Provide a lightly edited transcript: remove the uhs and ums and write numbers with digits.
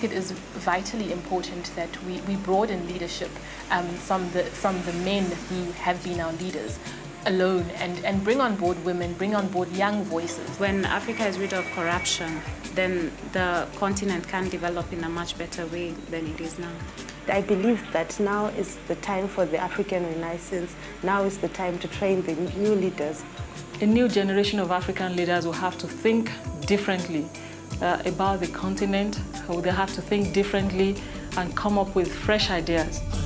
it is vitally important that we broaden leadership from the men who have been our leaders alone, and bring on board women, bring on board young voices. When Africa is rid of corruption, then the continent can develop in a much better way than it is now. I believe that now is the time for the African Renaissance. Now is the time to train the new leaders. A new generation of African leaders will have to think differently about the continent. They have to think differently and come up with fresh ideas.